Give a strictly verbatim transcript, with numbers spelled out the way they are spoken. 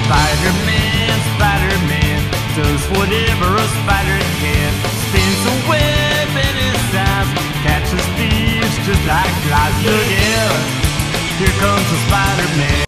Spider-Man, Spider-Man does whatever a spider can. Spins a web in his eyes, catches thieves just like flies. Look out, here comes the Spider-Man.